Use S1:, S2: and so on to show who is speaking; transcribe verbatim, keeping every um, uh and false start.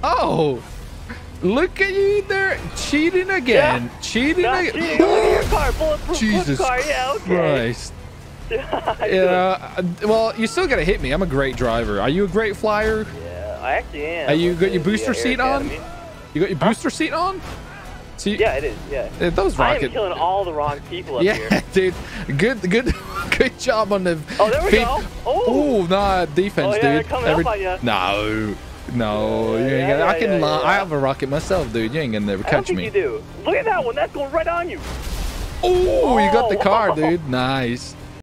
S1: Oh, look at you there, cheating again.
S2: Yeah.
S1: Cheating
S2: Not
S1: again.
S2: cheating. Look at your car, bulletproof
S1: Jesus
S2: car. Yeah, okay.
S1: Christ. Yeah, uh, well, you still gotta hit me. I'm a great driver. Are you a great flyer?
S2: Yeah, I actually am.
S1: Are you got your
S2: The,
S1: booster
S2: uh,
S1: seat
S2: Air
S1: on?
S2: Academy.
S1: You got your booster seat on? See,
S2: Yeah, it is. Yeah.
S1: uh, those
S2: I
S1: rocket.
S2: am killing all the wrong people up
S1: Yeah,
S2: here.
S1: dude. Good, good, good job on the.
S2: Oh, there we
S1: feet.
S2: go. Oh.
S1: Oh, nah, defense,
S2: Oh, yeah,
S1: dude.
S2: they're coming up on ya.
S1: No, no,
S2: Yeah,
S1: you ain't
S2: yeah,
S1: gonna, I
S2: yeah,
S1: can.
S2: yeah,
S1: li-
S2: yeah.
S1: I have a rocket myself, dude. You ain't gonna never
S2: I don't
S1: catch
S2: think
S1: me.
S2: you do. Look at that one. That's going right on you.
S1: Oh, you got the
S2: Oh.
S1: car, dude. Nice.